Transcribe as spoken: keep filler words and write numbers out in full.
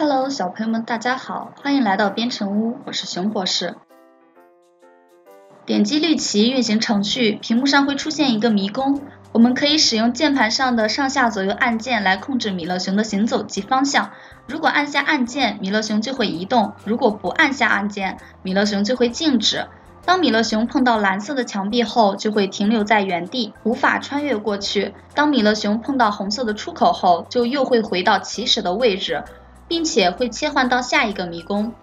Hello， 小朋友们，大家好，欢迎来到编程屋，我是熊博士。点击绿旗运行程序，屏幕上会出现一个迷宫，我们可以使用键盘上的上下左右按键来控制米勒熊的行走及方向。如果按下按键，米勒熊就会移动；如果不按下按键，米勒熊就会静止。当米勒熊碰到蓝色的墙壁后，就会停留在原地，无法穿越过去。当米勒熊碰到红色的出口后，就又会回到起始的位置，并且会切换到下一个迷宫。